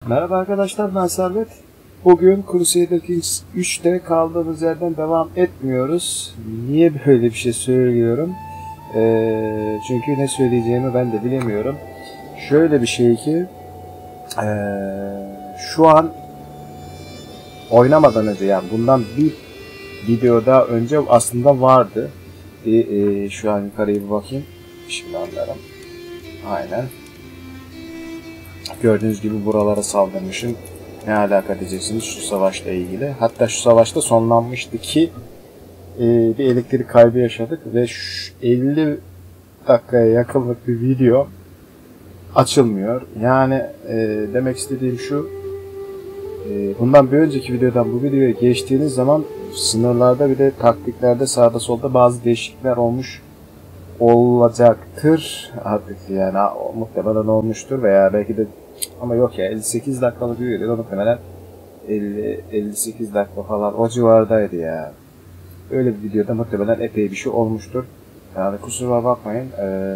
Merhaba arkadaşlar, ben Servet. Bugün Crusader Kings 3'te kaldığımız yerden devam etmiyoruz. Niye böyle bir şey söylüyorum? Çünkü ne söyleyeceğimi ben de bilemiyorum. Şöyle bir şey ki şu an oynamadan önce, yani bundan bir videoda önce aslında vardı. Şu an yukarıya bir bakayım. Şimdi anlarım. Aynen. Gördüğünüz gibi buralara saldırmışım. Ne alaka diyeceksiniz şu savaşla ilgili. Hatta şu savaşta sonlanmıştı ki bir elektrik kaybı yaşadık ve 50 dakikaya yakınlık bir video açılmıyor. Yani demek istediğim şu, bundan bir önceki videodan bu videoya geçtiğiniz zaman sınırlarda bir de taktiklerde sağda solda bazı değişiklikler olmuş olacaktır artık, yani muhtemelen olmuştur veya belki de, ama yok ya, 58 dakikalık bir video muhtemelen 50-58 dakika falan o civardaydı ya. Öyle bir videoda muhtemelen epey bir şey olmuştur. Yani kusura bakmayın,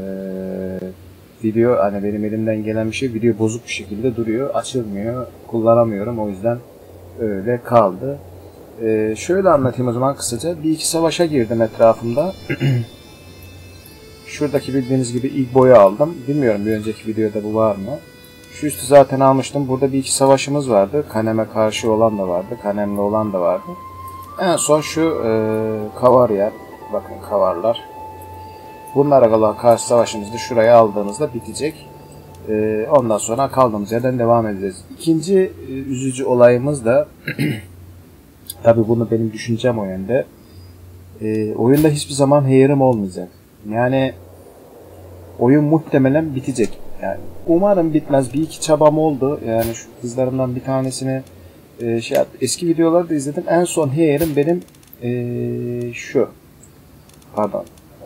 video, hani benim elimden gelen bir şey, video bozuk bir şekilde duruyor, açılmıyor, kullanamıyorum, o yüzden öyle kaldı. Şöyle anlatayım o zaman kısaca. Bir iki savaşa girdim etrafımda. Şuradaki bildiğiniz gibi ilk boyu aldım. Bilmiyorum bir önceki videoda bu var mı? Şu üstü zaten almıştım. Burada bir iki savaşımız vardı. Kanem'e karşı olan da vardı. Kanem'le olan da vardı. En son şu kavar yer. Bakın kavarlar. Bunlara kalan karşı savaşımız da şuraya aldığımızda bitecek. Ondan sonra kaldığımız yerden devam edeceğiz. İkinci üzücü olayımız da tabi bunu benim düşüncem o yönde. Oyunda hiçbir zaman heyerim olmayacak. Yani oyun muhtemelen bitecek. Yani umarım bitmez. Bir iki çabam oldu. Yani şu kızlarımdan bir tanesini eski videoları da izledim. En son heyerim benim şu. Pardon.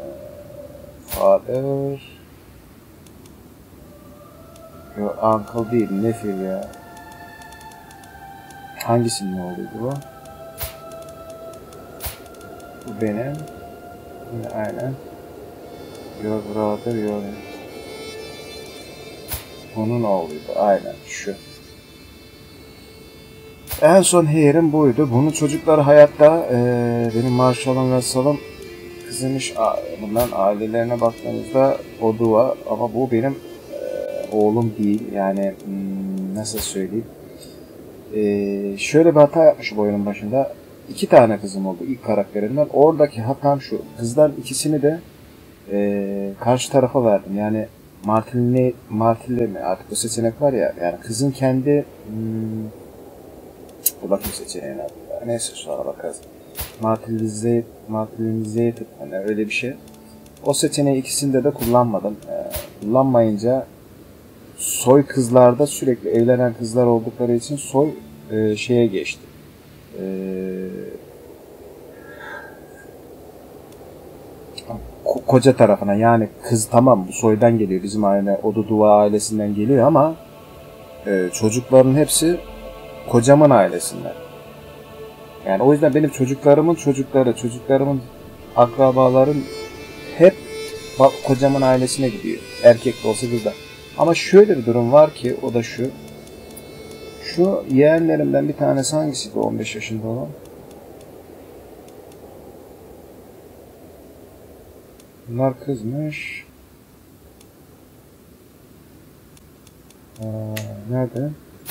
Father. Yok, uncle değil. Nefil ya. Hangisinin oğluydu bu? Bu benim. Yine aynen. Your brother, your... Onun oğluydu. Aynen şu. En son heyerim buydu. Bunun çocukları hayatta. Benim Marshall'ım ve Salım kızımış. Bunların ailelerine baktığınızda o dua. Ama bu benim oğlum değil. Yani nasıl söyleyeyim. Şöyle bir hata yapmışım oyunun başında. 2 tane kızım oldu ilk karakterimden. Oradaki hatam şu. Kızlar ikisini de karşı tarafa verdim. Yani Martille mi artık o seçenek var ya, yani kızın kendi bakayım seçeneğine, neyse sonra bakarız. Martilizated, hani öyle bir şey. O seçeneği ikisinde de kullanmadım. Kullanmayınca soy kızlarda sürekli evlenen kızlar oldukları için soy şeye geçti. Koca tarafına, yani kız tamam bu soydan geliyor, bizim aile Oduduwa ailesinden geliyor ama çocukların hepsi kocamın ailesinden. Yani o yüzden benim çocuklarımın akrabalarım hep kocamın ailesine gidiyor. Erkek de olsa kız da. Ama şöyle bir durum var ki, o da şu. Şu yeğenlerimden bir tanesi hangisiydi 15 yaşında olan? Bunlar kızmış. Nerede?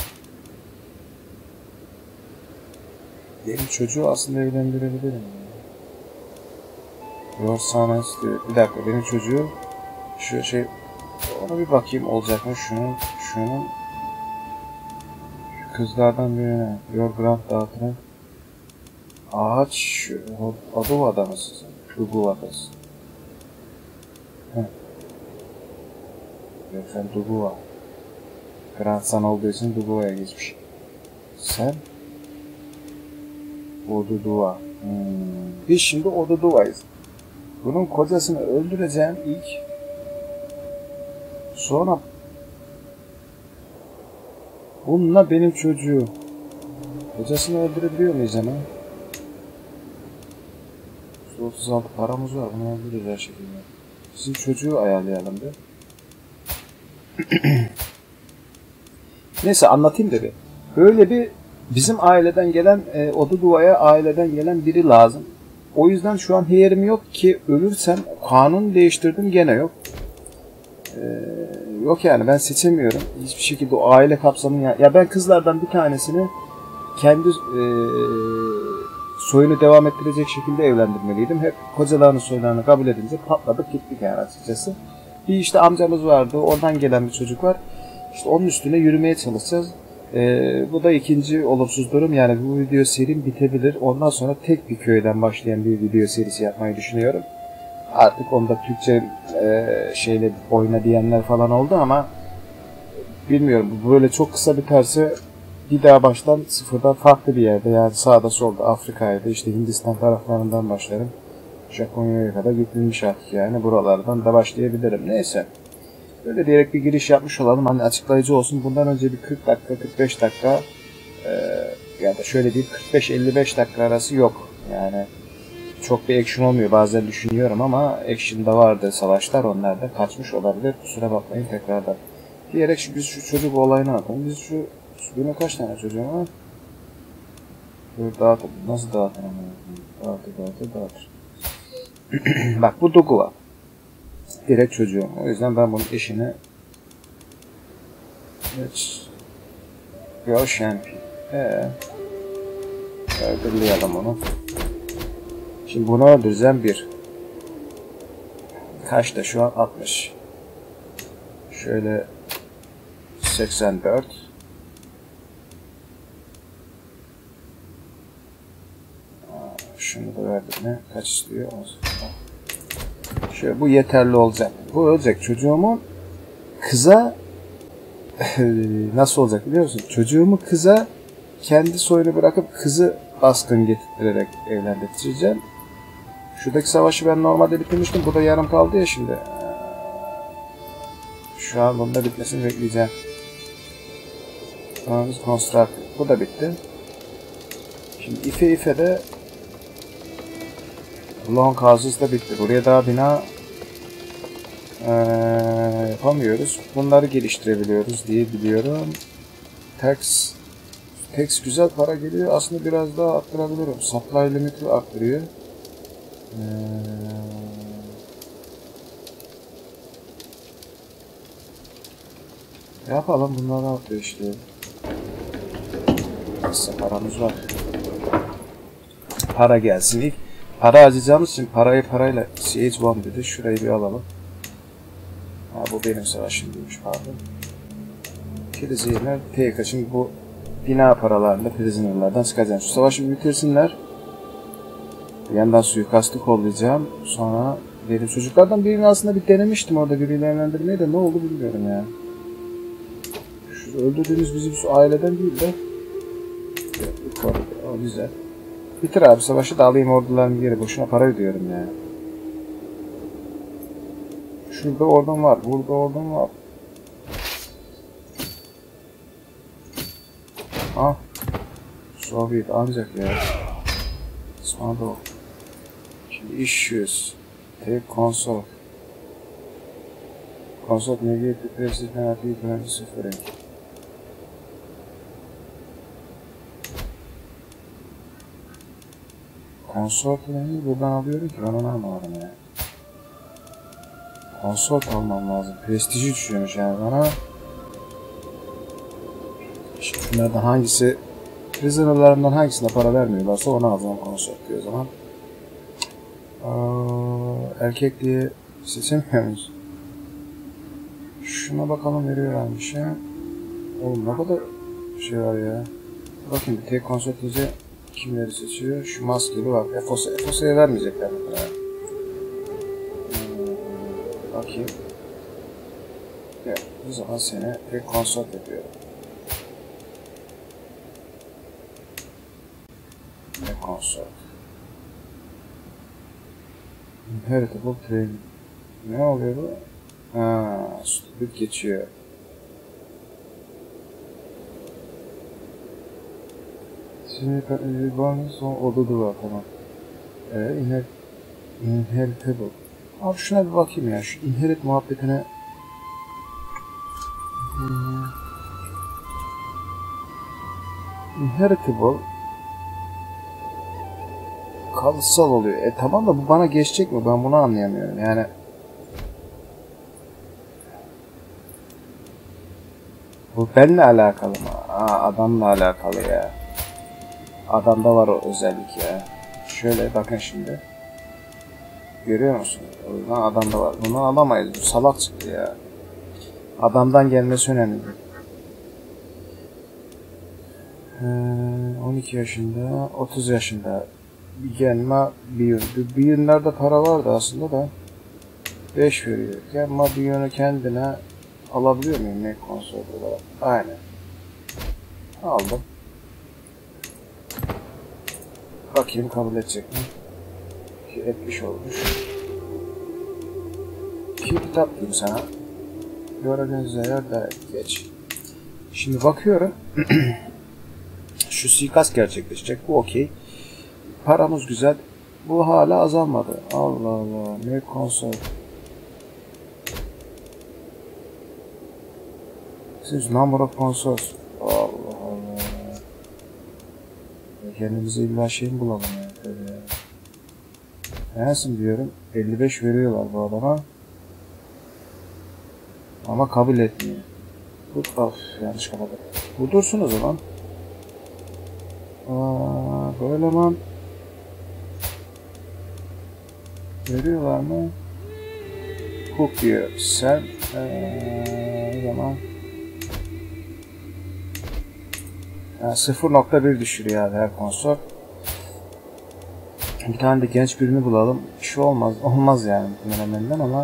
Benim çocuğu aslında evlendirebilirim. Yorsanes diyor. Bir dakika, benim çocuğu şu şey, ona bir bakayım olacak mı şunun kızlardan birine. Your Grand Daughter'ın ağaç adı adamı sizin. Dugu adası. Yok, sen Duguwa. Grandson olduğu için Duguwa'ya geçmiş. Sen Oduduwa. Biz şimdi Oduduwa'yız. Bunun kocasını öldüreceğim ilk. Sonra bununla benim çocuğu. Kocasını öldürebiliyor muyuz hemen? 36 paramız var. Bunu öldürürüz her şekilde. Sizin çocuğu ayarlayalım bir. Neyse anlatayım da bir. Böyle bir bizim aileden gelen Oduduva'ya aileden gelen biri lazım. O yüzden şu an yerim yok ki ölürsem kanun değiştirdim gene yok. Yok yani ben seçemiyorum. Hiçbir şekilde o aile kapsamı ya ben kızlardan bir tanesini kendi soyunu devam ettirecek şekilde evlendirmeliydim. Hep kocalarının soylarını kabul edince patladık gittik yani açıkçası. Bir işte amcamız vardı. Oradan gelen bir çocuk var. İşte onun üstüne yürümeye çalışacağız. Bu da ikinci olumsuz durum. Yani bu video serim bitebilir. Ondan sonra tek bir köyden başlayan bir video serisi yapmayı düşünüyorum. Artık onda Türkçe şeyle oyna diyenler falan oldu ama bilmiyorum. Bu böyle çok kısa biterse bir daha baştan sıfırdan farklı bir yerde yani sağda solda Afrika'ya da işte Hindistan taraflarından başlarım. Japonya'ya kadar gidilmiş artık yani buralardan da başlayabilirim. Neyse. Böyle diyerek bir giriş yapmış olalım. Hani açıklayıcı olsun. Bundan önce bir 40 dakika, 45 dakika ya da şöyle diyeyim 45-55 dakika arası yok. Yani çok bir action olmuyor. Bazen düşünüyorum ama action da vardı. Savaşlar onlar da kaçmış olabilir. Kusura bakmayın tekrardan. Diyerek biz şu çocuk olayını atalım. Biz şu benim kaç tane çocuğum var? Böyle dağıtır. Nasıl dağıtır ama? Dağıtır. Bak bu Doguva. Direkt çocuğum. O yüzden ben bunun eşini Go Champion. Öldürleyelim onu. Şimdi bunu öldüreceğim bir. Kaçta şu an? 60. Şöyle 84. Şunu da verdim mi? Kaç istiyor? Şöyle bu yeterli olacak. Bu olacak. Çocuğumun kıza nasıl olacak biliyor musun? Çocuğumu kıza kendi soyunu bırakıp kızı baskın getirerek evlendireceğim. Şuradaki savaşı ben normalde bitirmiştim. Bu da yarım kaldı ya şimdi. Şu an bunda bitmesini bekleyeceğim. Construct. Bu da bitti. Şimdi İfe'de Long Houses da bitti. Buraya daha bina yapamıyoruz. Bunları geliştirebiliyoruz diye biliyorum. Tax güzel para geliyor. Aslında biraz daha arttırabilirim. Supply limit'i arttırıyor. Yapalım bunları artıyor işte. Nasıl paramız var. Para gelsin ilk. Para harcayacağımız için parayı parayla CH1 dedi. Şurayı bir alalım. Ha, bu benim savaşım değilmiş pardon. Prisoner TK. Şimdi bu bina paralarında prisonerlardan çıkacağım. Şu savaşı bitirsinler. Bir yandan suikastı kollayacağım. Sonra benim çocuklardan birini aslında bir denemiştim orada biriyle evlendirmeyi de ne oldu bilmiyorum ya. Şu öldürdüğünüz bizim şu aileden değil de. O güzel. Bitir abi savaşı da alayım orduların geri. Boşuna para ödüyorum ya. Şurada ordum var. Burada ordum var. Ah. Sovyet ancak ya. Sonra da o. Şimdi issues. Take console. Console negative prestige penalty penalty suffering. Consort neyi buradan alıyorum ki ben onu anlamadım ya. Consort almam lazım. Prestiji düşüyormuş yani bana. Şimdi şunlardan hangisi prisonerlarından hangisine para vermiyorlarsa ona alacağım consort diyor o zaman. Erkek diye seçemiyor muyuz? Şuna bakalım veriyorlarmış ya. Oğlum ne kadar şey var ya. Bakın bir tek consort diyece kimleri seçiyor? Şu maskeli var. Efosa'ya vermeyecekler mesela. Bakayım. Evet, o zaman seni bir konsort yapıyorum. Bir konsort. Inheritable training. Ne oluyor bu? Stupid geçiyor. Şimdi bonus oldu var tamam. Inheritable. Abi şuna bir bakayım ya. Şu inherit muhabbetine. Inheritable kalıtsal oluyor. Tamam da bu bana geçecek mi? Ben bunu anlayamıyorum. Yani bu benimle alakalı mı? Adamla alakalı ya. Adamda var o özellik ya. Şöyle bakın şimdi. Görüyor musun? O yüzden adamda var. Bunu alamayız. Bu salak çıktı ya. Adamdan gelmesi önemli. 12 yaşında, 30 yaşında bir gelme bir yönlerde para vardı aslında da 5 veriyor. Gelme bir yönü kendine alabiliyor muyum ne konsol olarak? Aynen. Aldım. Bakayım kabul edecek mi? Ki etmiş olmuş. Ki kitap diyeyim sana. Gördüğünüz yerde geç. Şimdi bakıyorum. Şu suikast gerçekleşecek. Bu okey. Paramız güzel. Bu hala azalmadı. Allah Allah. Ne konsol. Siz number of consoles. Allah Allah. Kendimize illa şey mi bulalım ya. Böyle. Neyse diyorum. 55 veriyorlar bu adama. Ama kabul etmiyor. Of, yanlış kapadım. Bu dursun o zaman. Böyle lan. Veriyorlar mı? Hook diyor. Sen o zaman 0.1 düşürüyor her konsol. Bir tane de genç birini bulalım. Şu olmaz yani muhtemelen ama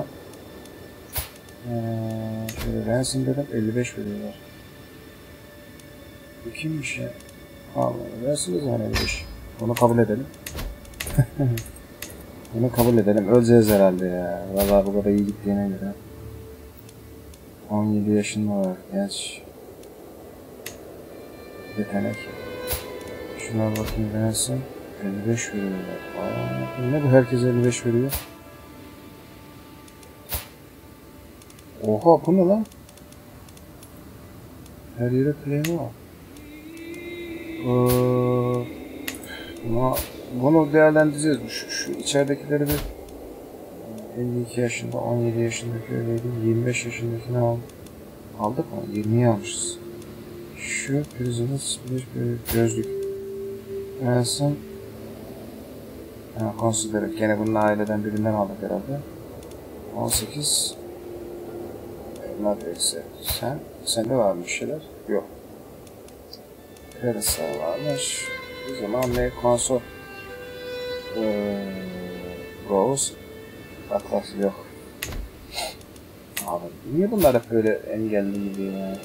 şöyle Ransom dedim 55 veriyorlar. Bu kimmiş ya? Allah versiniz yani 55. Bunu kabul edelim. Bunu kabul edelim. Öleceğiz herhalde ya. Vallahi bu kadar iyi gittiğine göre. 17 yaşında var genç. Yetenek. Şuna bakayım Ransom. 55 veriyorlar. Ne bu herkes 55 veriyor? Oha bu ne lan? Her yere claim var. Bunu değerlendireceğiz. Şu içeridekileri bir 52 yaşında, 17 yaşındaki öyleydi. 25 yaşındakini aldık mı? 20'yi almışız. Şu prizimiz bir gözlük. Ransom consider. Gene bunun aileden birinden aldık herhalde. 18 Matrix'e. Sende var mı bir şeyler? Yok. Kredi varmış. O zaman ne konsol Rose Atlas yok. Abi niye bunlar hep böyle engelli gibi ya?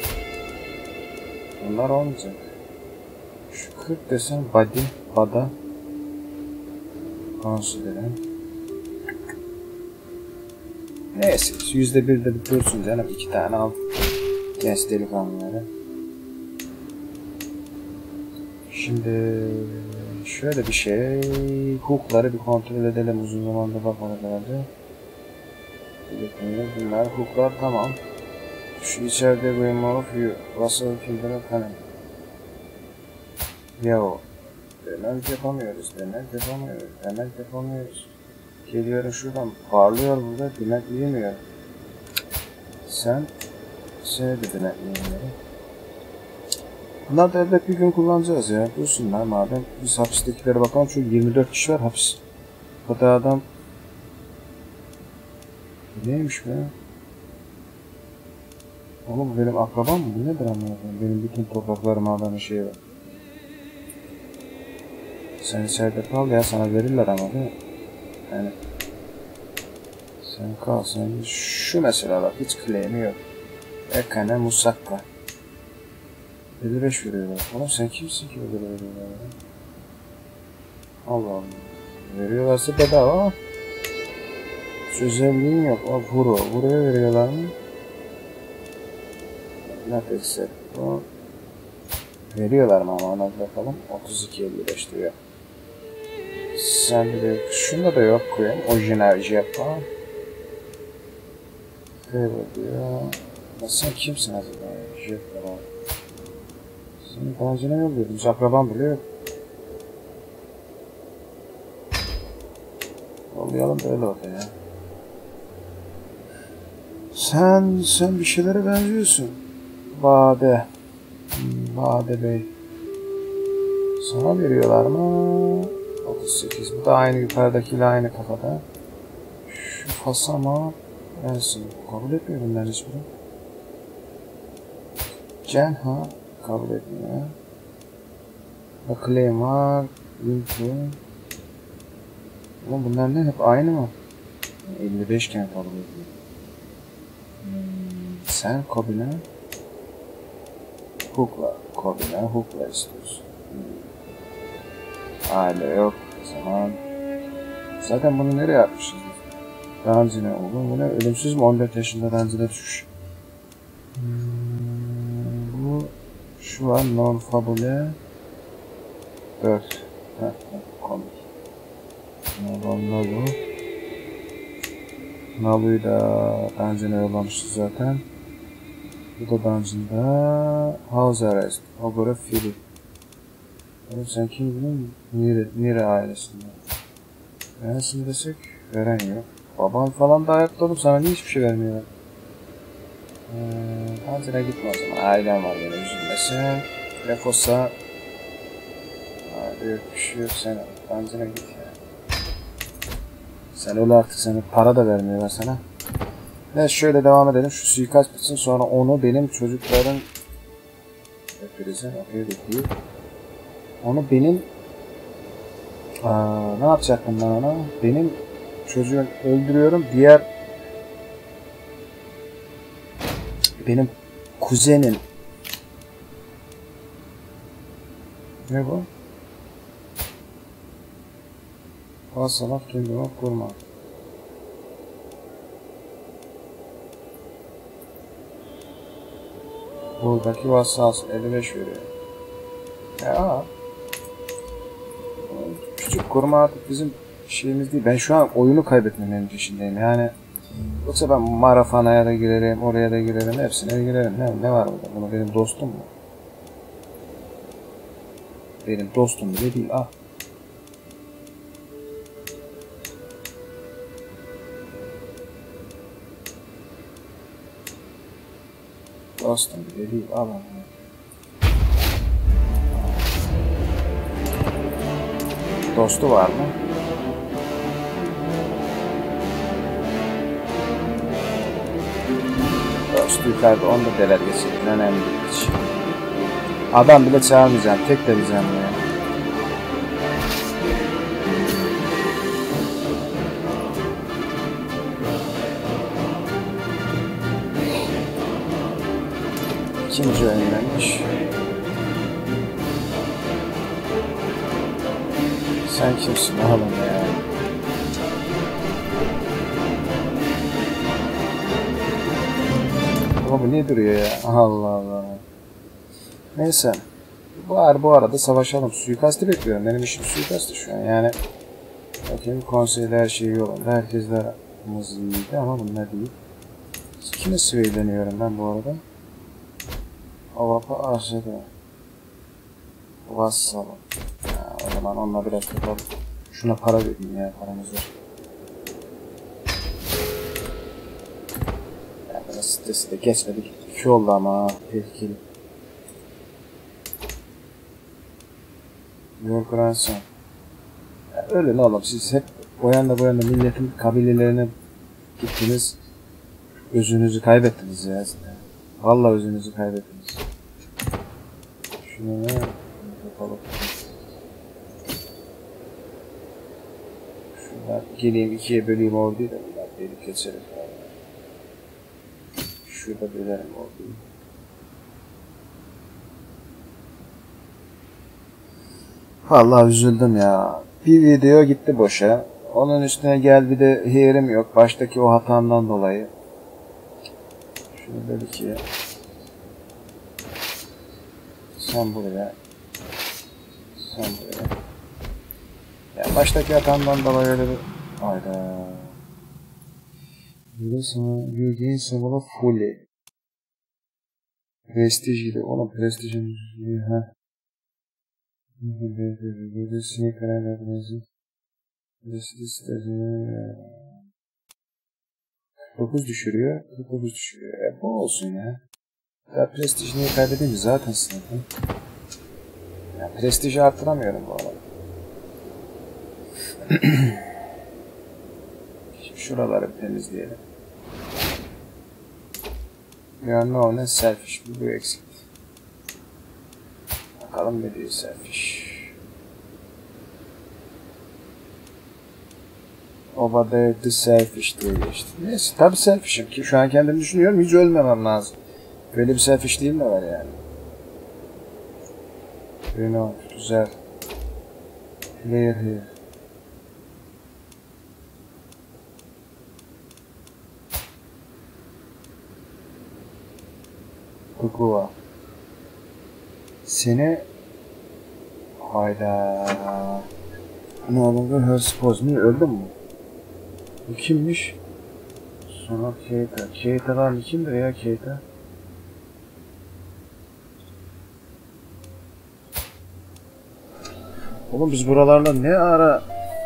Bunlar olmayacak. Şu 40 desen Bada konsideren. Neyse %1'de bir dursun canım. 2 tane al. Genç delikanlıları. Şimdi şöyle bir şey. Hook'ları bir kontrol edelim. Uzun zamandır bakmadık herhalde. Bunlar hook'lar tamam. Şu içeride remove you. Russell Kilder'ın kanı. Yo. Demek yapamıyoruz. Geliyorum şuradan. Parlıyor burada. Demek yiyemiyor. Seni de demek yiyemiyor. Bunlar da elbet bir gün kullanacağız ya. Dursunlar madem. Biz hapistekilere bakalım. Çünkü 24 kişi var hapis. Bu da adam... Neymiş be? Oğlum bu benim akrabam mı? Bu nedir anlamadım. Benim bütün topraklarıma alan şey var. Sen içeride kal ya. Sana verirler ama değil mi? Yani... Sen kal. Şu mesela bak. Hiç claim'i yok. Ekane Musakka. 55 veriyorlar. Oğlum sen kimsin ki öyle veriyorlar ya? Allah Allah. Veriyorlarsa bedava ama özelliğin yok. O Vuru'ya veriyorlar mı? Ne pekse. Veriyorlar mı ama ona bakalım. 32.55 diyor. Sen de şunda da yok koyayım. Orijinal Japon. Böyle diyor. Sen kimsin acaba? Japon. Senin benzine yolluyordum. Hiç akraban bile yok. Yollayalım da öyle oldu ya. Sen bir şeylere benziyorsun. Bade. Bade Bey. Sana veriyorlar mı? 38. Bu da aynı yukarıdakiyle aynı kafada. Şu fasama bensin. Kabul etmiyor bunlar hiçbiri. Cenha kabul etmiyor. Claim var. Lincoln. Ulan bunlar ne? Hep aynı mı? 55 iken kabul ediyor. Sen kabine Hook'la istiyorsun. Aile yok. O zaman zaten bunu nereye atmışız? Ranzine oğlum. Bu ne? Ölümsüz mü? 14 yaşında ranzine düşmüş. Bu şu an non fabule 4. Komik. Nalu. Nalu'yu da ranzine yollamışız zaten. Bu da dungeon'da House Arrest. Ogre Philip. Oğlum sen kim bilmiyorum? Nire ailesinden. Neresini desek veren yok. Baban falan da hayatta olup sana niye hiçbir şey vermiyorlar? Dungeon'a gitme o zaman. Ailem var böyle üzülmesin. Lefosa. Büyük bir şey yok sen. Dungeon'a git ya. Sen öyle artık sana para da vermiyorlar sana. Ve şöyle devam edelim. Şu suikast bitsin sonra onu benim çocukların değil. Onu benim ne yapacaktım ben ona? Benim çocuğu öldürüyorum. Diğer benim kuzenin ne bu? Hasalaf kendime kurma. Buradaki vasıfsız 55 veriyor. Ya küçük koruma artık bizim şeyimiz değil. Ben şu an oyunu kaybetmemenin peşindeyim. Yani yoksa ben Marafana'ya da girerim, oraya da girerim, hepsine de girerim. Ne var burada? Bunu benim dostum mu? Benim dostum bile değil. Ah. Dostum bile değil. Al onu. Dostu var mı? Dostu yukarıda, onu da deler geçelim. Önemli değil hiç. Adam bile çağırmayacağım. Tek de diyeceğim ya. İkinci önlemiş. Sen kimsin oğlum ya? Ama bu ne duruyor ya? Allah Allah. Neyse. Bu arada savaşalım. Suikastı bekliyorum. Benim işim suikastı şu an. Yani bakayım konseyde her şey yolunda. Herkesler mızlıydı ama bunlar değil. Kime sıvıyleniyorum ben bu arada? Avapa aşağıda. Vassalım. O zaman onunla biraz tutalım. Şuna para vereyim ya, paramız var. Yani böyle stresi de geçmedik. 2 oldu ama tehlikeli. York Ransom. Öyle ne oğlum, siz hep boyanla milletin kabilelerine gittiniz. Özünüzü kaybettiniz ya. Vallahi özünüzü kaybettiniz. Şunu ne yapalım? Şuradan geleyim, 2'ye böleyim orduyu da bunlar delip geçelim. Şurada bölerim orduyu. Vallahi üzüldüm ya. Bir video gitti boşa. Onun üstüne gel bir de heyerim yok. Baştaki o hatamdan dolayı. Şunu dedi ki sen buraya, sen buraya. Ya baştaki hatamdan dolayı öyle bir... Hayda. You gain symbol fully. Prestijiydi. Onun prestijin. Ha. Sinek kararlarınızı. 9 düşürüyor. 9 düşürüyor. Bu olsun ya. Ya prestijini kaybedince zaten sınırlı. Ya prestiji arttıramıyorum bu arada. Şuraları bir temizleyelim. Yani ne selfish. Bu eksik. Bakalım ne diyor selfish. Over the selfish diye geçti. Neyse tabi selfish'im ki şu an kendimi düşünüyorum, hiç ölmemem lazım. Böyle bir selfish değil mi var yani? Güzel. Clear here. Kukua. Seni hayda. No longer her spouse. Niye öldün mü? Bu kimmiş? Sonra Keita. Keita'lar kimdir ya Keita? Oğlum biz buralarla ne ara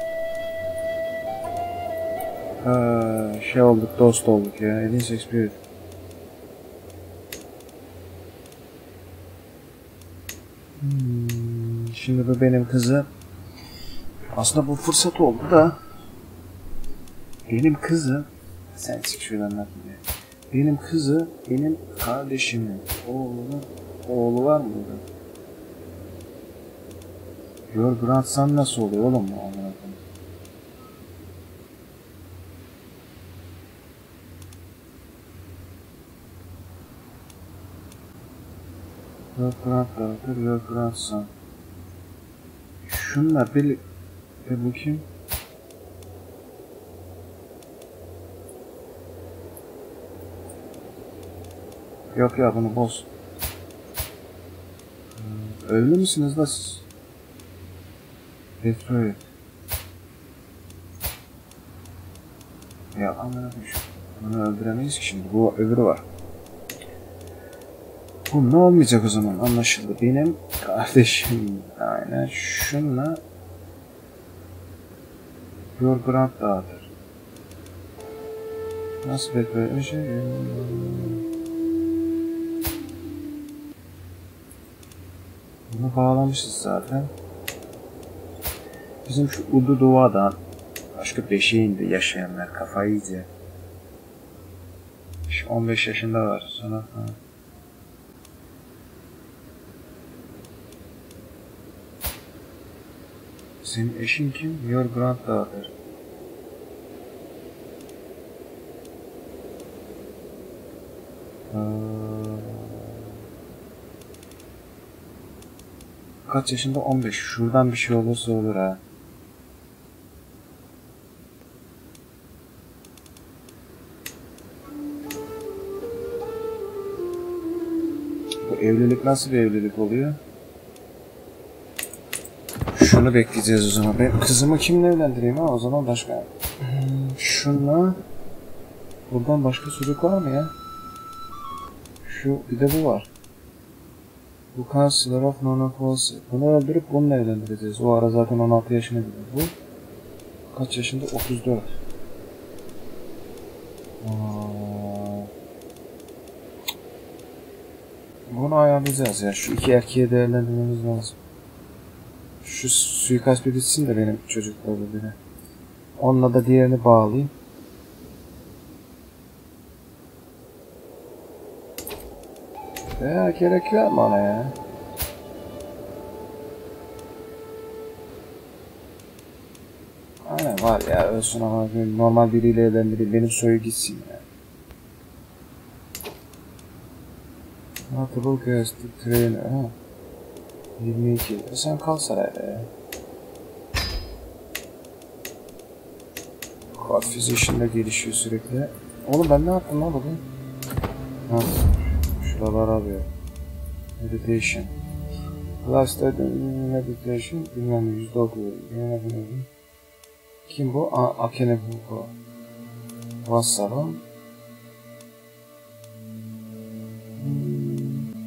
şey olduk, dost olduk ya. Elin experience. Şimdi bu benim kızı. Aslında bu fırsat oldu da. Benim kızı. Sen çık şuradan anlatma. Benim kızı, benim kardeşimin oğlu var mı burada? Your grandson nasıl oluyor oğlum bu anlatma. Your grandson. Şunlar bir bu kim? Yok ya bunu boz. Öyle misiniz da siz? Detroit. Ya anladım şu. Bunu öldüremeyiz ki şimdi. Bu öbürü var. Bu ne olmayacak o zaman? Anlaşıldı. Benim kardeşim. Aynen şunla Your Grand dağıtır. Nasıl böyle bir şey? Bunu bağlamışız zaten. Bizim şu Udu Doğa'dan başka beşiğinde yaşayanlar kafayı yiyecek. 15 yaşında var. Sonra senin eşin kim? Your granddaughter. Kaç yaşında? 15. Şuradan bir şey olursa olur ha. Bu evlilik nasıl bir evlilik oluyor? Şunu bekleyeceğiz o zaman. Ben kızımı kimle evlendireyim ha? O zaman başka. Şunla. Buradan başka çocuk var mı ya? Şu bir de bu var. Bu Counselor of Nonopolse. Bunu öldürüp bununla evlendireceğiz. O ara zaten 16 yaşına gidiyor. Bu kaç yaşında? 34. Bunu ayarlayacağız ya. Şu iki erkeğe değerlendirmemiz lazım. Şu suikast bir bitsin de benim çocuklarla biri. Onunla da diğerini bağlayayım. Ya gerek var mı ona ya? Aynen var ya, ölsün ama normal biriyle evlendireyim, benim soyu gitsin ya. Notable guest trainer ha. 22. Sen kal sarayda ya. Code Physician'da gelişiyor sürekli. Oğlum ben ne yaptım lan bugün? Ha. Şuraları alıyor. Meditation. Last meditation. Bilmem yüzde okuyor. Kim bu? Akene bu. Vassalım.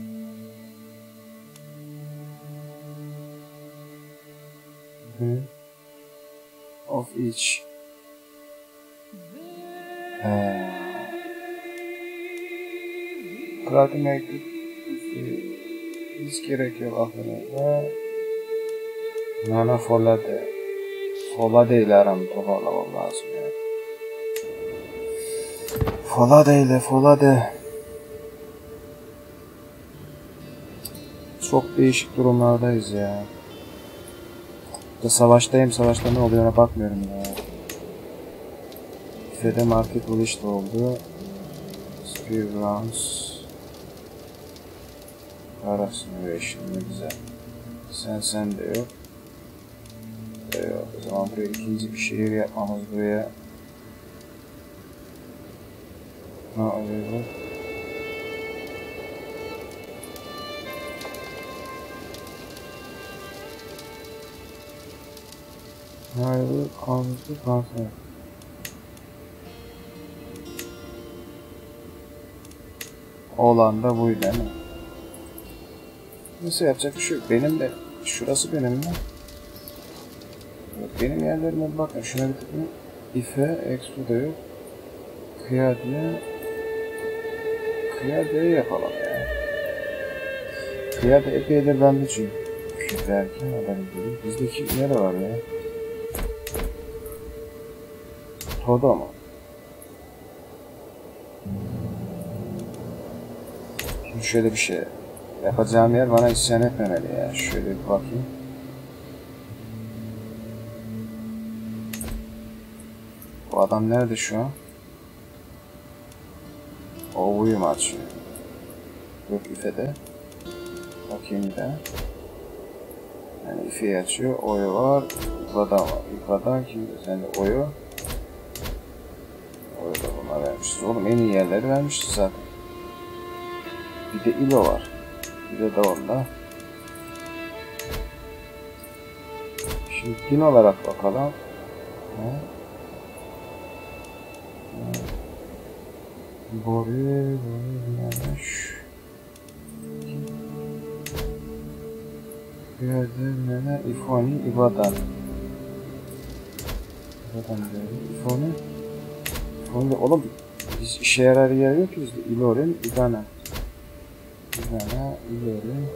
of each. Try to make it hiç gerek yok aklınızda. Nana folade. Folade ile aramı toparlamam lazım ya. Folade ile folade. Çok değişik durumlardayız ya. Savaştayım, savaşta ne oluyor ona bakmıyorum ya. Fede market buluş da oldu. Spear Grounds. Para Simulation ne güzel. Sen de yok. O zaman buraya ikinci bir şehir yapmamız buraya. Ne oluyor? Hayır, kanuncu kanser. Olan da buydu değil mi? Nasıl yapacak bir şey yok. Benim de şurası benim mi? Benim yerlerime bakın. Şuna bir tıklayın. Ife, Expo da yok. Kıyade'yi yapalım ya. Kıyade epeydir bende çünkü. Derken adam gibi. Bizdeki nere var ya? Todo mu? Şimdi şöyle bir şey. Yapacağım yer bana isyan etmemeli ya. Şöyle bir bakayım. Bu adam nerede şu an? O uyum açıyor. Yok İfe'de. Bakayım da. Yani İfe'yi açıyor. Oyu var. İfa'dan var. İfa'dan kimde? Sende oyu. Oyu da buna vermişiz. Oğlum en iyi yerleri vermişiz zaten. Bir de İlo var. İlo da onda. Şimdi din olarak bakalım. Boru yanlış. Gördüm nene ifoni ibadan. İbadan diyorum. İfoni de oğlum biz işe yarar yer yok ki bizde. İlorin İbana. İbana İlorin.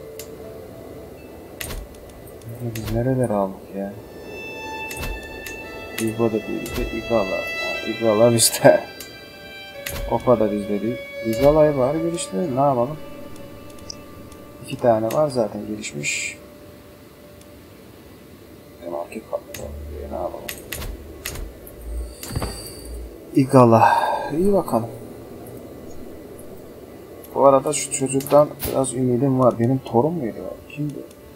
Biz nerelere aldık ya? İbada değil de İgala. İgala bizde. Opa da bizde değil. İgala'yı bari geliştirelim. Ne yapalım? 2 tane var zaten gelişmiş. Market kaplı diye ne yapalım? İgala. İyi bakalım. Bu arada şu çocuktan biraz ümidim var. Benim torun muydu? Kimdi?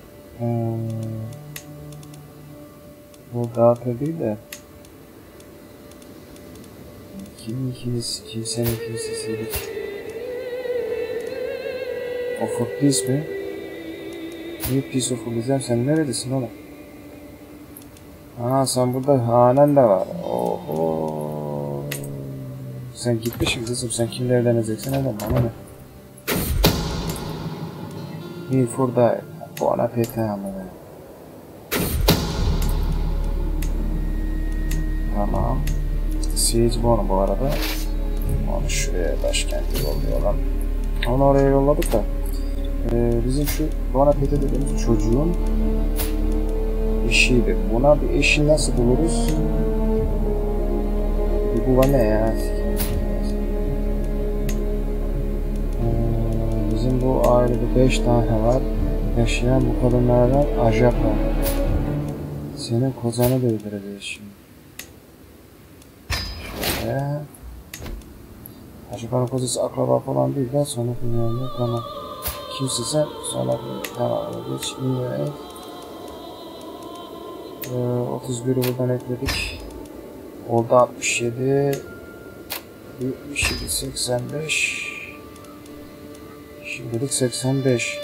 Bu dağıtır değil de kimsenin kimsesiydik. Offer Peace mi? Niye Peace Offer diyeceğim? Sen neredesin oğlum? Aa sen burada hanen de var. Oho. Sen gitmişsin kızım. Sen kimle evleneceksin oğlum? Bana ne? Bir furda buon appetito ama. Tamam. Siege bu arada. Onu şuraya başkenti yolluyorlar. Onu oraya yolladık da. Bizim şu buon appetito dediğimiz çocuğun eşiydi. Buna bir eşi nasıl buluruz? Bu ne ya? Bizim bu ailede 5 tane var. Yaşayan bu kadınlardan Ajapa. Senin kocanı da öldüreceğiz şimdi. Şöyle. Ajapa'nın kocası akraba falan değil de sonra kullanıyor. Tamam. Kimse sen sonra tamam. Geç indirek. 31'i buradan ekledik. Oldu 67. 77, 85. Şimdilik 85.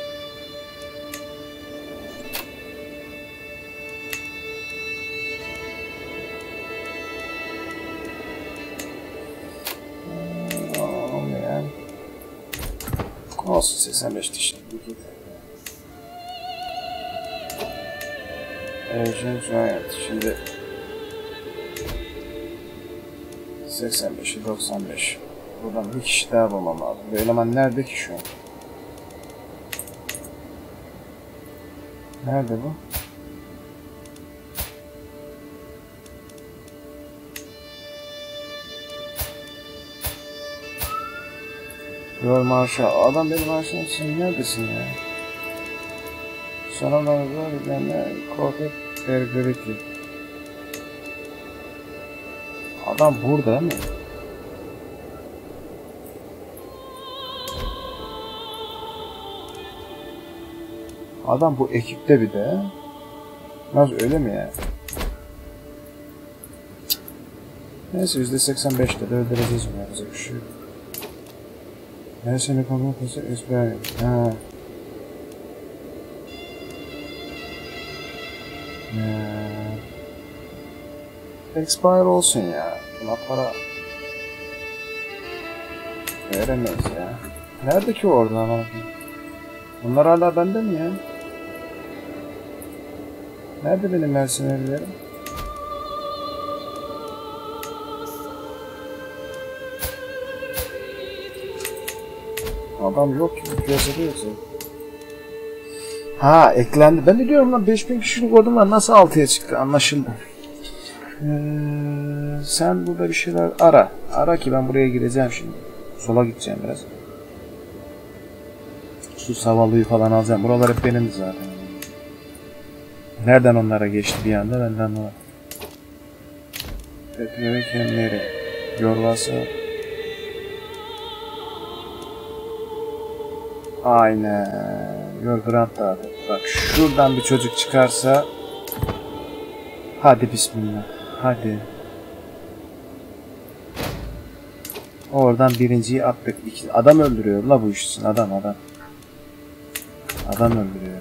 Olmayan. Olsun 85 dişli. Agent Giant. Şimdi 85'i 95. Buradan bir kişi daha bulmam lazım. Bu eleman nerede ki şu an? Nerede bu? Gör Marshall. Adam benim Marshall'ım, sen neredesin ya? Sonra da böyle korkup Bergeriti. Adam burada mı? Adam bu ekipte bir de. Nasıl, öyle mi ya? Neyse %85'te de öldüreceğiz mi? Yapacak bir şey yok. Neyse ne konu yapıyorsa ezber. Ha. Expire olsun ya. Buna para veremeyiz ya. Nerede ki orada ama? Bunlar hala bende mi ya? Nerede benim mercenerilerim? Adam yok ki, piyasada yok. Ha, eklendi. Ben de diyorum lan, 5000 kişilik ordumlar nasıl 6'ya çıktı, anlaşıldı. Sen burada bir şeyler ara. Ara ki ben buraya gideceğim şimdi. Sola gideceğim biraz. Su savalıyı falan alacağım. Buralar hep benimdi zaten. Nereden onlara geçti bir anda, benden o. Pepe ve kendileri. Yorulası. Aynen. Yorgrant dağıtı. Bak şuradan bir çocuk çıkarsa. Hadi bismillah. Hadi. Oradan birinciyi attık. Adam öldürüyor la bu iş için. Adam. Adam öldürüyor.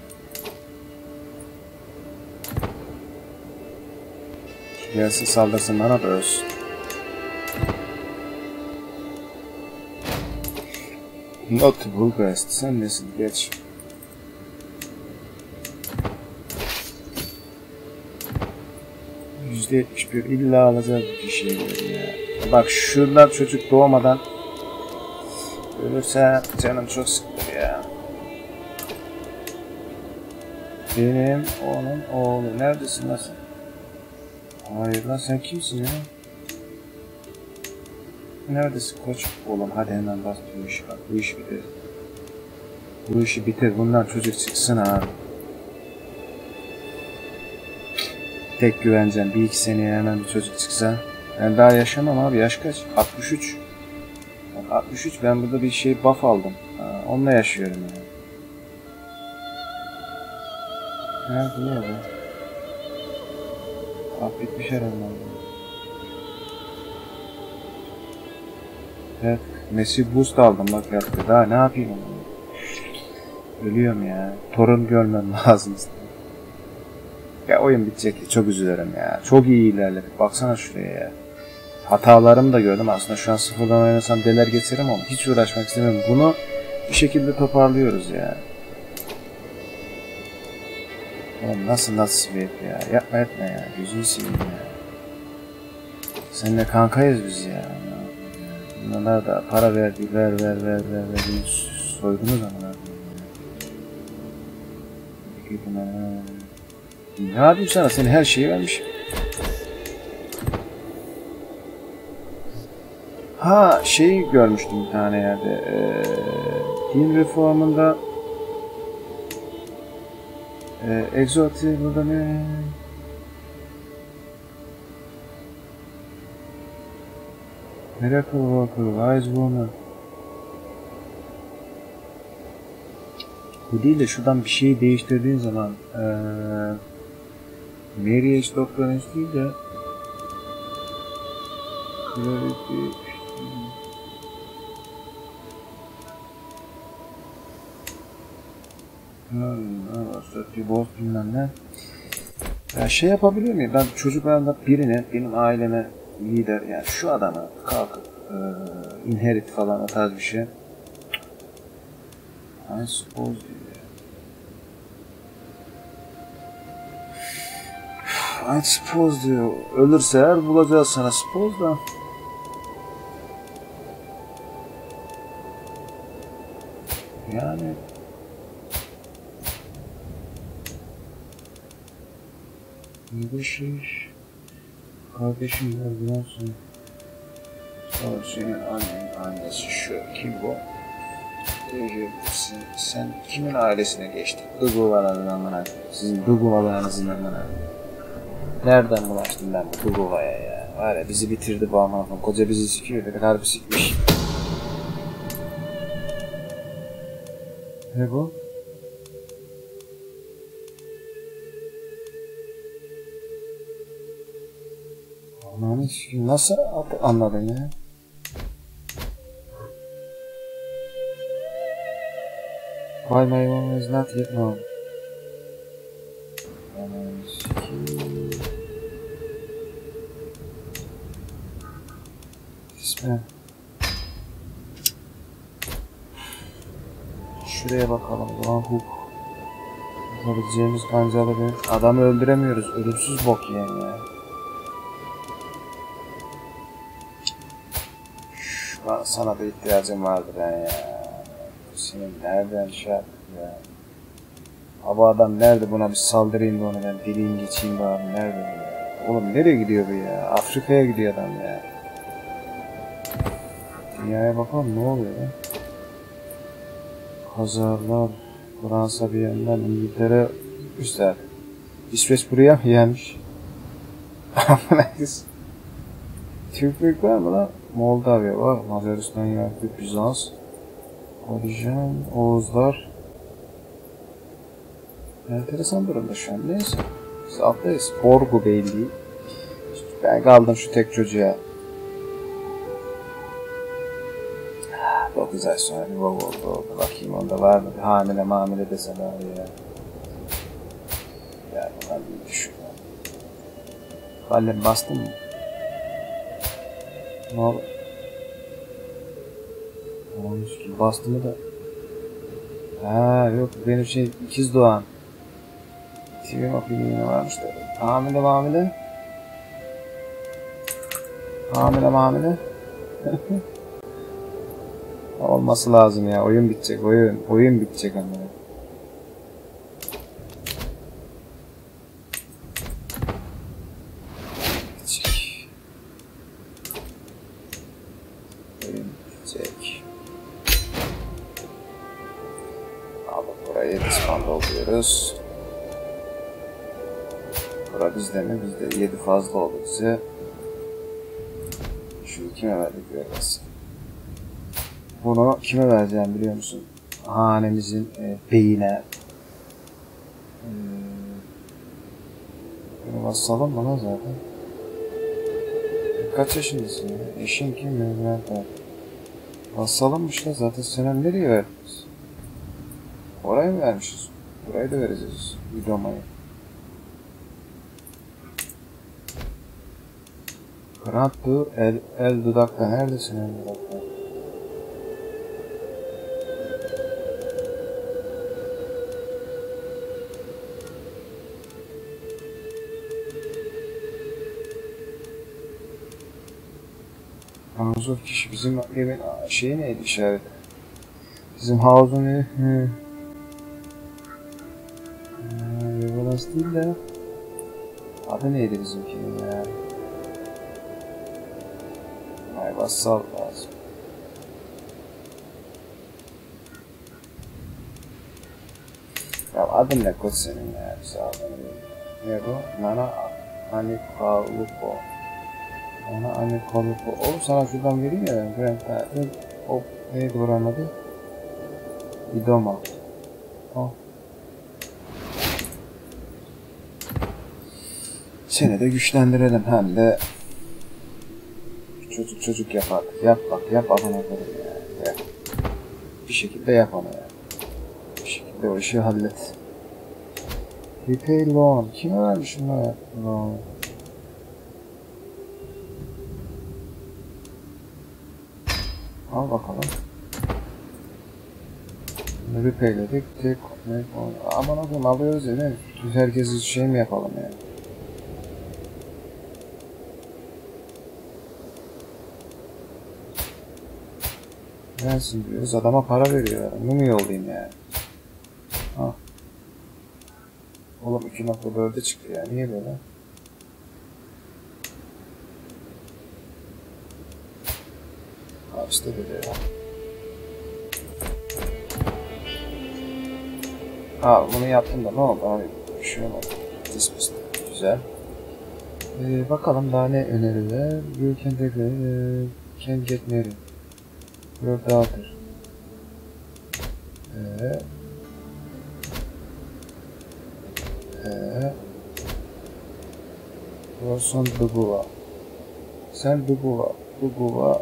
Gelsin saldırsın bana da ölsün. Notable best. Sen nesin? Geç. %71 illa alacağız bir şey ya. Bak şuradan çocuk doğmadan ölürse canım çok sıkılır ya. Benim onun oğlu. Neredesin lan sen? Hayır lan, sen kimsin ya? Neredesin koç? Oğlum hadi hemen bas bu işi, bak bu iş bitir. Bu işi bitir, bundan çocuk çıksın ha. Tek güvencem bir iki seneye hemen bir çocuk çıksa. Ben daha yaşamam abi, yaş kaç? 63. Bak 63, ben burada bir şey buff aldım. Ha, onunla yaşıyorum yani. Nerede ne oldu? Buff bitmiş herhalde. Evet, Messi boost aldım bak yaptı. Daha ne yapayım onu? Ölüyorum ya. Torun görmem lazım. Ya oyun bitecek, çok üzülürüm ya. Çok iyi ilerledik. Baksana şuraya ya. Hatalarımı da gördüm. Aslında şu an sıfırdan oynasam deler geçerim ama hiç uğraşmak istemiyorum. Bunu bir şekilde toparlıyoruz ya. Oğlum nasıl swap ya? Yapma etme ya. Gözünü seveyim ya. Seninle kankayız biz ya. Bunlara da para verdi. Ver. Soydunuz ama. Ne yapayım sana? Senin her şeyi vermişim. Ha, şeyi görmüştüm bir tane yerde. Din reformunda Exotic burada ne? Miracle Worker, Wise Woman. Bu değil de şuradan bir şeyi değiştirdiğin zaman Marriage Doctrines değil de boz bilmem ne. Ya şey yapabiliyor muyum? Ben çocuklarımda birine, benim aileme lider, yani şu adamı kalkıp inherit falan o tarz bir şey. I suppose Find Spoz diyor. Ölürse eğer bulacağız sana Spoz da. Yani ne bir şey. Kardeşim ya biliyorsun. Senin annenin annesi şu. Kim bu? Sen kimin ailesine geçtin? Duguvalarından. Sizin Duguvalarınızın anlamına. Nereden bulaştım ben bu Duguva'ya ya? Var ya bizi bitirdi bu aman. Koca bizi sikiyor dedi. Harbi sikmiş. Ne bu? Aman sikim nasıl anladın ya? Why my woman is not yet known? Aman sikim. İsmi. Şuraya bakalım. Ulan huk. Yapabileceğimiz kancalı bir adamı öldüremiyoruz. Ölümsüz bok yiyen ya. Sana da ihtiyacım vardı ben ya. Senin nereden şey yaptık ya. Abi adam nerede, buna bir saldırayım da onu ben dileyim geçeyim bari, nerede ya. Oğlum nereye gidiyor bu ya? Afrika'ya gidiyor adam ya. Dünyaya bakalım ne oluyor ya. Kazarlar, Fransa bir yandan, İngiltere üstler. İsveç buraya mı gelmiş? Türklik var mı lan? Moldavya var, Macaristan yargı, Bizans, Orijen, Oğuzlar. Enteresan durumda şu an, neyse. Biz alttayız, Borgu Beyliği. Ben kaldım şu tek çocuğa. 9 ay sonra bir baba oldu. Bakayım onda var mı? Hamile desem abi ya. Yani ben bir düşün. Kalem bastın mı? Ne oldu? Olmuş ki bastı mı da. Ha yok, benim şey ikiz doğan. TV bakayım yine varmış da. Hamile. Olması lazım ya. Oyun bitecek. Oyun bitecek ama. Oyun bitecek. Aldık burayı. Disband oluyoruz. Bura bizde mi? Bizde 7 fazla oldu bize. Şu kime verdik göreceğiz. Bunu kime vereceğim biliyor musun? Hanemizin beyine. Bunu basalım mı lan zaten? Kaç yaşındasın ya? Eşin kim ya? Basalımmış da zaten sen nereye verdiniz? Orayı mı vermişiz? Burayı da vereceğiz. Uydurmayı. Grant'tu el dudakta. Neredesin el dudakta? Havuzun kişi bizim evin şeyi neydi işaret? Bizim havuzun evi. Legolas değil de. Adı neydi bizimkinin ya? Ay bassal lazım. Ya adın ne koç senin ya? Ne bu? Nana Anikaluko. Oğlum sana şuradan vereyim ya ben. O neydi buranın adı? İdoma. Oh. Seni de güçlendirelim hem de çocuk yap artık. Yap abone olalım ya. Yap. Bir şekilde yap onu ya. Bir şekilde o işi hallet. Repay loan. Kime vermiş şunları? Loan. Al bakalım. Repayledik. Aman oğlum alıyoruz ya, ne? Herkes şey mi yapalım yani? Gelsin diyoruz. Adama para veriyor. Bunu mu yollayayım yani? Ha. Oğlum 2.4'e çıktı ya. Niye böyle? Ha işte böyle ya. Ha bunu yaptım da ne oldu abi? Bir şey olmadı. Dismissed. Güzel. Bakalım daha ne öneriler. You can get married. Your daughter. Olsun Duguva. Sen Duguva.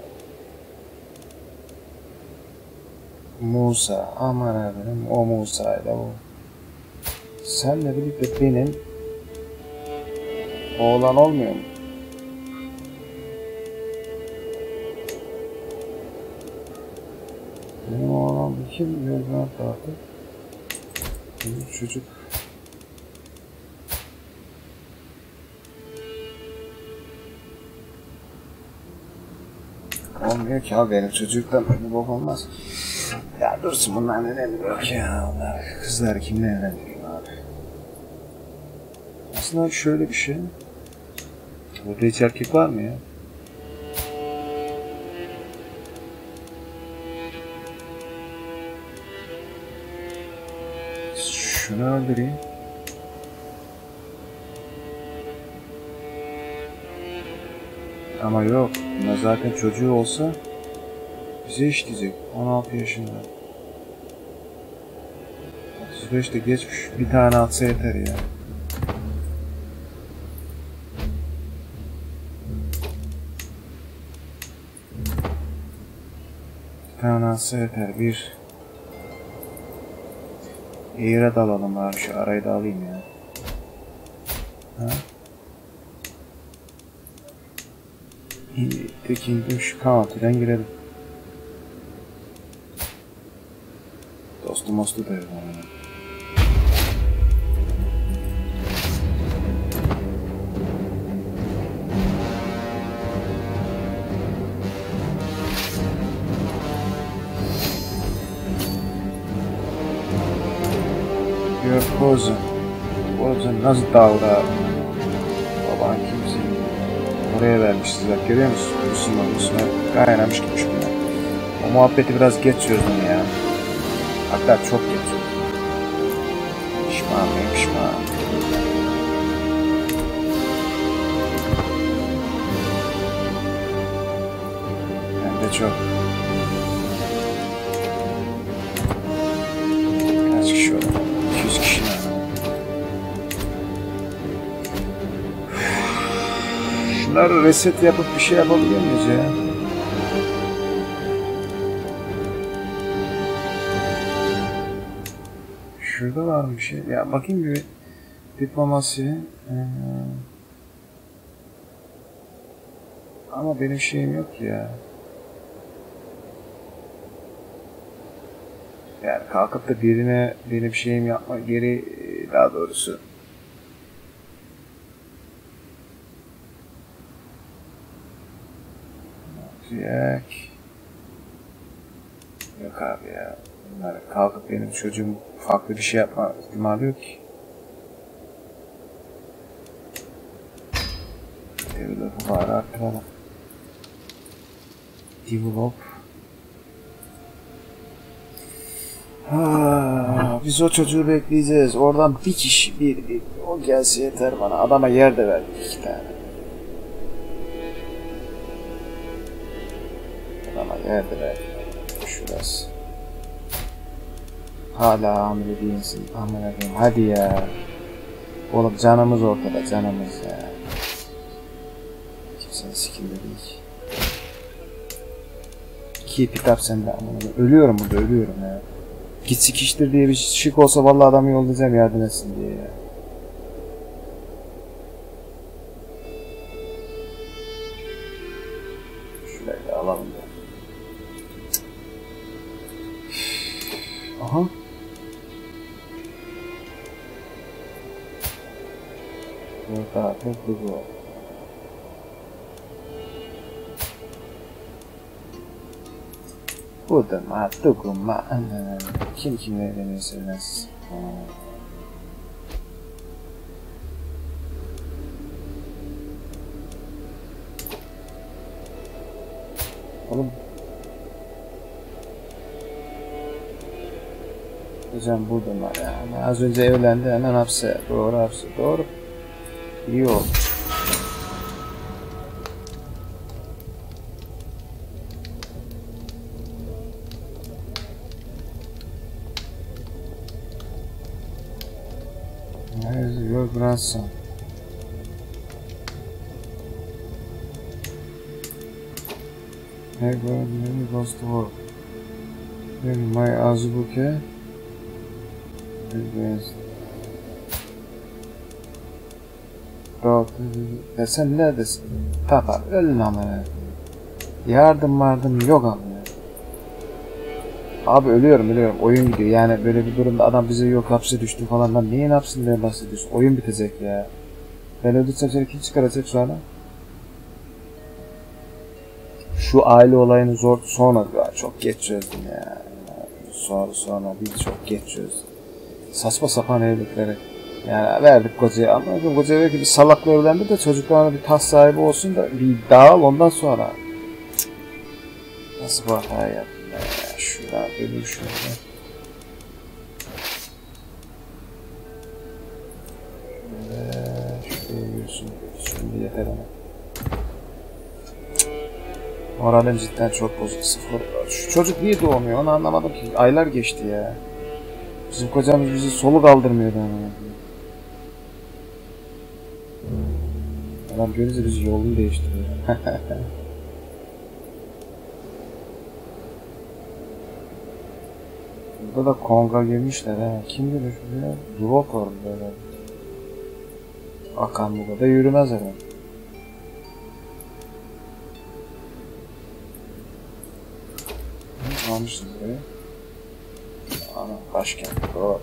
Musa. Aman abim o Musa'yla o. Senle birlikte benim oğlan olmuyor mu? Benim oğlan kim? Yorgan tahtı. Benim çocuk. Olmuyor ki abi benim çocuktan bir bok olmaz. Ya dursun bunlar neden yok ya onlar. Kızlar kimle evlendiriyor abi. Aslında şöyle bir şey. Burada hiç erkek var mı ya? Şunu öldüreyim. Ama yok. Buna zaten çocuğu olsa bize işleyecek. 16 yaşında. 35 de geçmiş. Bir tane atsa yeter ya. Bir tane atsa yeter. Bir Air'e dalalım abi. Şu arayı da alayım ya. Ha? Tekin şu county'den girelim. Dostu mostu da yok ona. Your cousin. Cousin nasıl davra? Baban kimsin? Oraya vermişiz bak görüyor musun? Müslüman kaynamış gitmiş bunlar. O muhabbeti biraz geç çözdüm ya. Hatta çok geç çözdüm. Pişman. Hem de çok. Kaç kişi oldu? 200 kişi var. Şunları reset yapıp bir şey yapabiliyor muyuz ya? Şurada var mı bir şey? Ya bakayım bir diplomasi. Ama benim şeyim yok ya. Yani kalkıp da birine benim şeyim yapma geri daha doğrusu. Yok abi ya. Bunlar kalkıp benim çocuğum farklı bir şey yapma ihtimali yok ki. Develop'u var arttıralım. Develop. Biz o çocuğu bekleyeceğiz. Oradan bir kişi bir o gelse yeter bana. Adama yer de verdik 2 tane. Adama yer de verdik. Şurası. Hala hamile değilsin. Hadi ya. Oğlum canımız ortada canımız ya. Kimsenin sikinde değil. Keep it up sen de amına. Ölüyorum burada ölüyorum ya. Git sikiştir diye bir şık olsa vallahi adamı yollayacağım yardım etsin diye ya. Şurayı da alalım da. Aha. Burada artık bu. Budama, dokunma. Kim kimle evleniyor sevmez. Oğlum. Hocam Budama yani. Az önce evlendi hemen hapse. Doğru hapse. Doğru. İyi oldu. Your grandson. Hey, when he goes to work. My Azubuke. Ya sen neredesin? Papa ölün ama ya. Yardım yok ama ya. Abi ölüyorum. Oyun gidiyor. Yani böyle bir durumda adam bize yok hapse düştü falan. Lan neyin hapsinden bahsediyorsun? Oyun bitecek ya. Ben öldürsem seni kim çıkaracak sonra? Şu aile olayını sonra çok geç çözdüm ya. Sonra biz çok geç çözdüm. Saçma sapan evlilikleri. Yani verdik kocaya ama koca belki bir salakla evlendi de çocuklarına bir taht sahibi olsun da bir dağıl ondan sonra. Nasıl bu hatayı yaptım ya? Şuradan bölüm şöyle. Şuraya yürüsün. Şimdi yeter ama. Moralim cidden çok bozuk. Sıfır. Şu çocuk niye doğmuyor onu anlamadım ki. Aylar geçti ya. Bizim kocamız bizi soluk aldırmıyordu ama. Adam görünce bizi yolunu değiştiriyor. Burada da Konga girmişler ha. Kim bilir şuraya? Drop var böyle. Akan burada da yürümez herhalde. Almışsın burayı. Ana başkent doğru.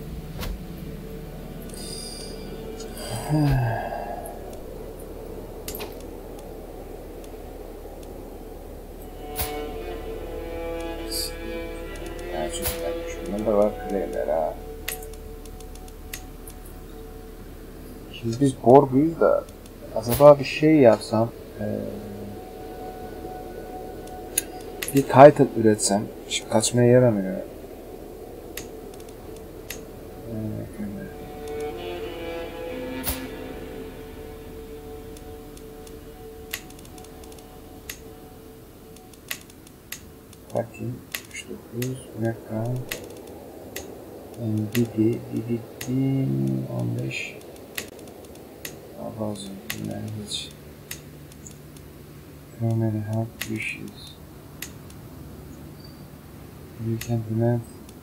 Şundan da var kuleyler ha. Şimdi biz Borguyuz da acaba bir şey yapsam bir title üretsem kaçmaya yaramıyor. Bakayım 39 Mekka Didi 15 Abazı Language Primary Health Issues You can demand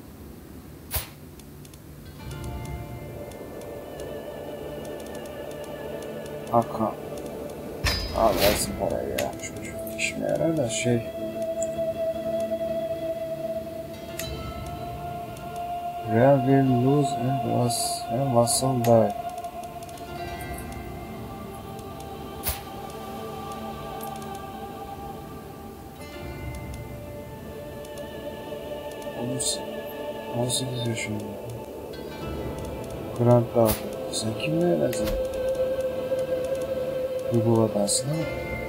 Hakan al versin parayı ya çocuk işime yarar da Real will lose and Vassal die. Olursa 18 yaşında. Grant Dağıtı. Sen kimle evleneceksin? Bu adasına mı?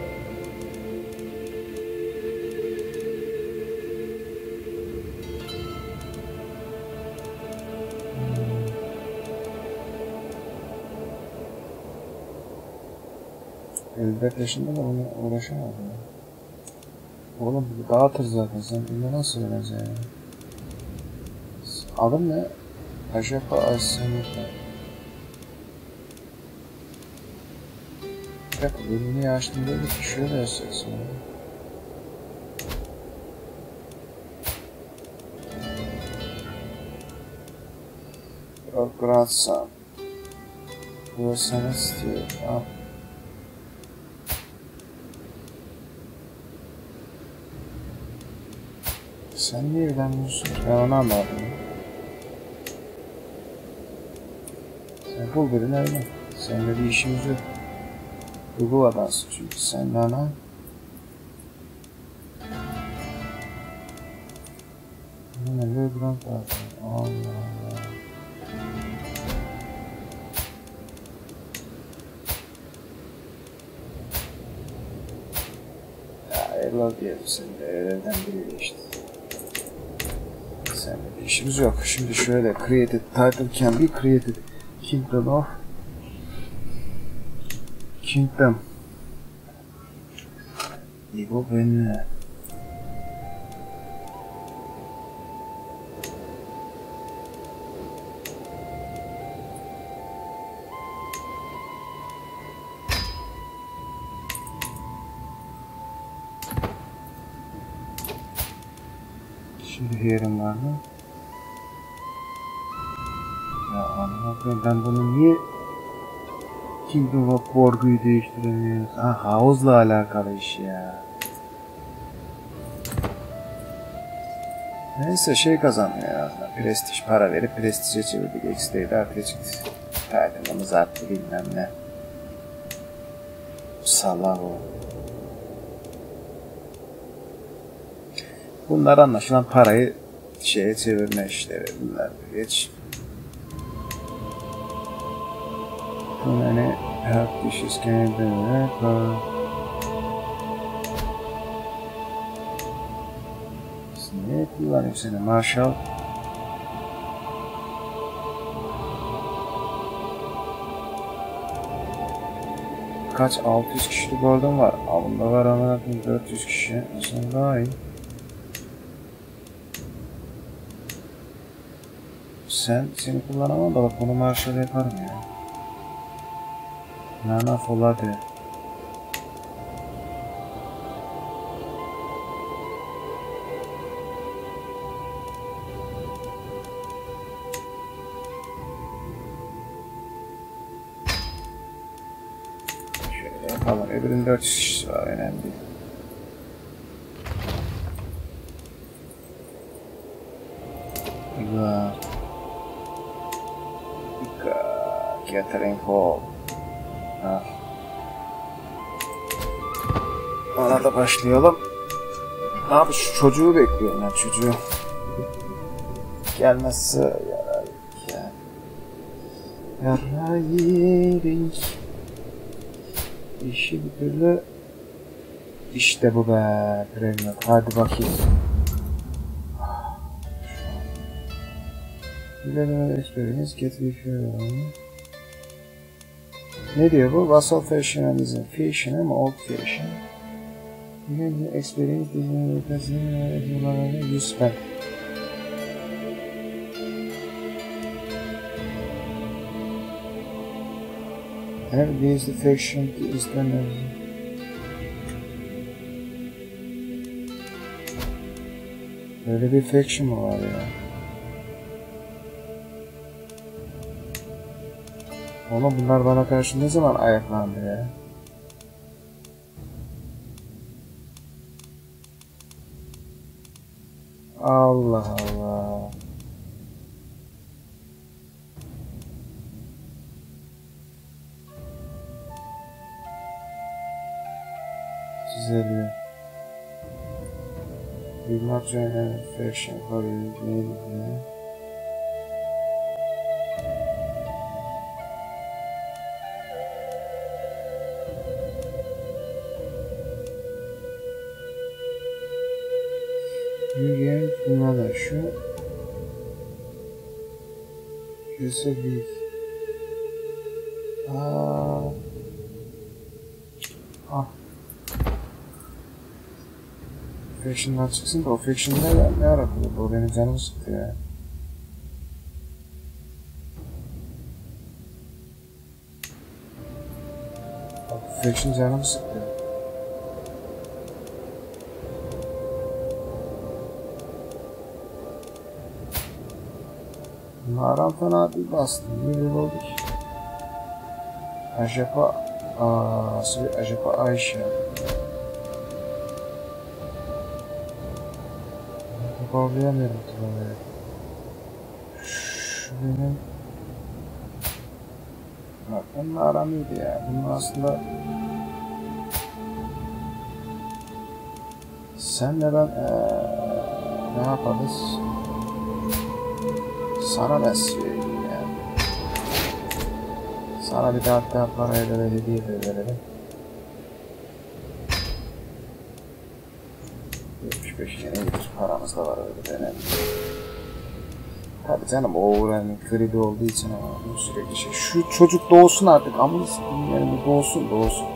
...54 yaşında da ona uğraşamadım ya. Oğlum bu dağıtır zaten, sen bunu nasıl öğreneceksin ya? Adım ne? Ajapa Aysenur'da. Bir dakika, bölümü niye açtım dedik ki şöyle yazacaksın ya. Your grandson. Bu sana istiyor. Al. Sen niye evlenmiyorsun? Ben onu anladım. Sen bul birini evlen. Seninle bir işimiz yok. Bu adamsın çünkü sen bana. Ne duran zaten. Allah Allah. Ya evlat diyelim sen de evlerden biri işte. Seninle bir işimiz yok. Şimdi şöyle created title can be created. Kingdom of Kingdom. Bu beni. Şimdi yerim var mı? Ya anladım, ben bunu niye Kingdom of Borgu'yu değiştiremiyoruz? Ha, havuzla alakalı iş ya. Neyse şey kazanmıyor en azından. Prestij, para verip prestije çevirdik. X'deyi de artıya çıktı. Title'ımız arttı bilmem ne. Salak o. Bunlar anlaşılan parayı şeye çevirme işleri. Bunlar geç. Yani help dishes can be ne kullanıyor seni Marshall? Kaç 600 kişilik ordum var. Alımda var ama 400 kişi. Aslında daha iyi. Seni kullanamam da bak bunu Marshall yaparım ya. Nana Folade. Şöyle yapalım. Öbürünün 400 kişisi var, önemli değil. Güzel. Gathering Hall. Ha. Ona da başlayalım. Abi şu çocuğu bekliyorum ben, çocuğu. Gelmezse yarar ya. Yarar yedik. İşi bir türlü. İşte bu be. Premium. Hadi bakayım. Bilemeler experience get refuel. Ne diyor bu? Vassal fashionizm. Fashion ama old fashion. Bilemeler experience you spend. Have these fashion istemez. Böyle bir faction mı var ya? Oğlum bunlar bana karşı ne zaman ayaklandı ya? Allah Allah. Güzel. Will not join any faction for you. Yürüyen bunlarla şu Gösebil. Faction'dan çıksın da o faction'da ne aratıyor? O benim canımı sıktı ya. Faction canımı sıktı. Naran fena değil bastım. Bir oldu ki. Acaba Ayşe. Bağlayamıyorum tabii. Şu benim... Bak onun aramıydı ya. Bunun aslında... Senle ben... ne yaparız? Sana ne söyleyeyim ya. Sana bir de hatta parayla da hediye de verelim. 75 lira iyidir. Paramız da var öyle önemli. Tabii canım o uğranın kredi olduğu için ama sürekli şey. Şu çocuk doğsun artık ama yani bu doğsun.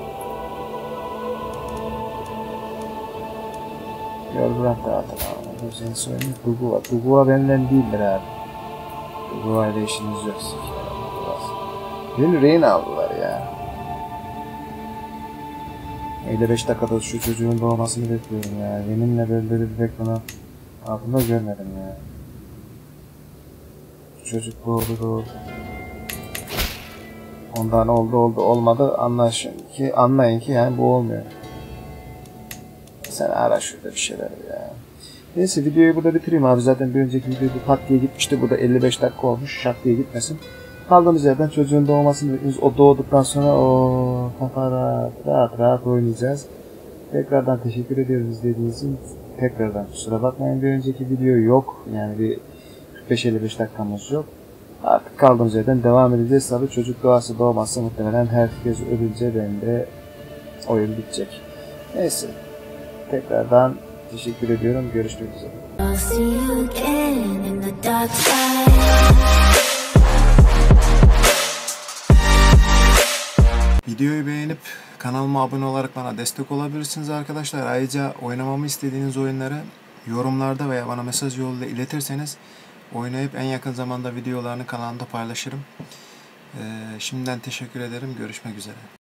Yol bırak da artık ama. Bu senin söylediğin Duguva. Duguva benden değildir abi. Duguva ile işiniz yok. Beni rehin aldılar ya. 55 dakikada şu çocuğun doğmasını bekliyorum ya. Yeminle böyle bir bekleme aklımda görmedim ya. Şu çocuk doğdu. Ondan oldu olmadı anlayın ki yani bu olmuyor. Sen ara şurada bir şeyler ya. Neyse videoyu burada bitireyim abi. Zaten bir önceki videoda pat diye gitmişti. Burada 55 dakika olmuş. Şak diye gitmesin. Kaldığımız yerden çocuğun doğmasını bekliyoruz. O doğduktan sonra o kafa rahat oynayacağız. Tekrardan teşekkür ediyoruz izlediğiniz için. Tekrardan kusura bakmayın, bir önceki video yok. Yani bir 45-55 dakikamız yok. Artık kaldığımız yerden devam edeceğiz. Tabii çocuk doğası doğmazsa muhtemelen herkes ölünce benim de oyun bitecek. Neyse. Tekrardan teşekkür ediyorum. Görüşmek üzere. Videoyu beğenip kanalıma abone olarak bana destek olabilirsiniz arkadaşlar. Ayrıca oynamamı istediğiniz oyunları yorumlarda veya bana mesaj yoluyla iletirseniz oynayıp en yakın zamanda videolarını kanalımda paylaşırım. Şimdiden teşekkür ederim. Görüşmek üzere.